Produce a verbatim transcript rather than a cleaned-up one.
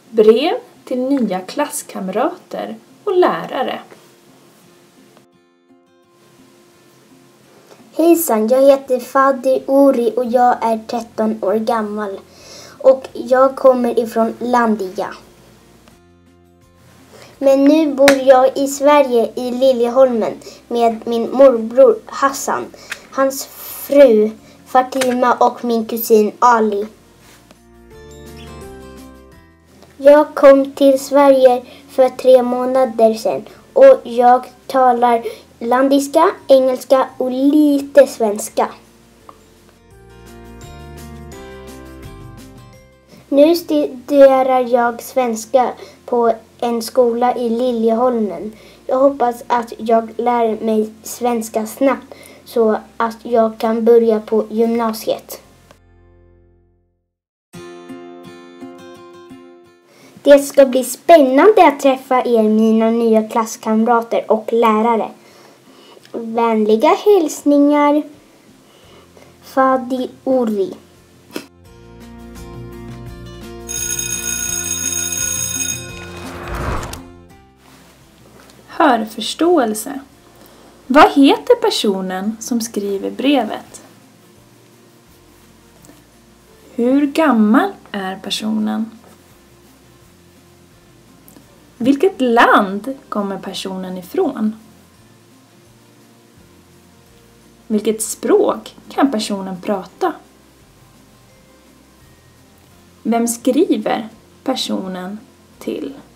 Brev till nya klasskamrater och lärare. Hejsan, jag heter Fadi Uri och jag är tretton år gammal. Och jag kommer ifrån Landia. Men nu bor jag i Sverige i Liljeholmen med min morbror Hassan, hans fru Fatima och min kusin Ali. Jag kom till Sverige för tre månader sedan och jag talar landiska, engelska och lite svenska. Nu studerar jag svenska på en skola i Liljeholmen. Jag hoppas att jag lär mig svenska snabbt så att jag kan börja på gymnasiet. Det ska bli spännande att träffa er, mina nya klasskamrater och lärare. Vänliga hälsningar, Fadi Uri. Hörförståelse. Vad heter personen som skriver brevet? Hur gammal är personen? Vilket land kommer personen ifrån? Vilket språk kan personen prata? Vem skriver personen till?